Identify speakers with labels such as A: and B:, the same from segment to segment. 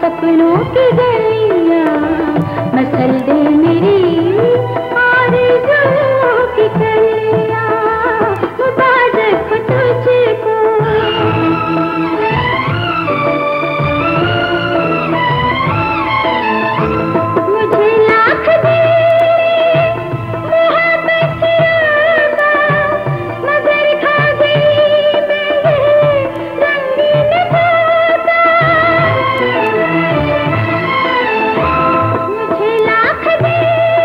A: सपनों की गलियां मसल दे मेरी आरज़ुओं की कलियां, मुबारक हो तुझको। मुझे लाख दे मोहब्बत यादा, मगर खा गई मैं रंगीन धोखा। मुझे लाख दे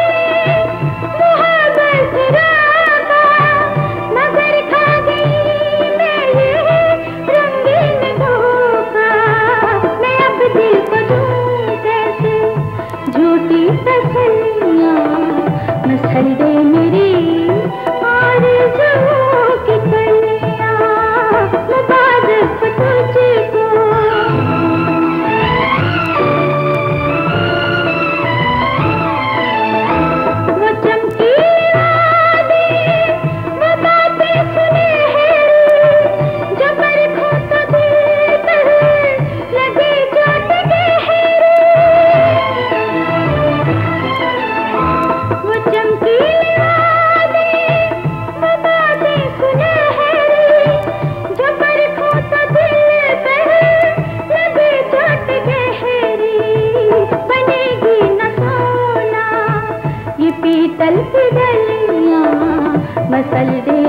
A: मोहब्बत यादा, मगर खा गई मैं रंगीन धोखा। मैं अब दिल को दूं कैसे झूठी तसल्लियां, मसल दे मेरी आरज़ुओं की कलियां, मुबारक हो तुझको। वो चमकी वादी, वो बातें सुनहरी, जो बरखों तो दिल पर लगे चोट गहरी। वो चमकी वादी, वो बातें सुनहरी, जो बरखों तो दिल पर लगे चोट गहरी। बनेगी न सोना ये पीतल की डलियां, मसल दे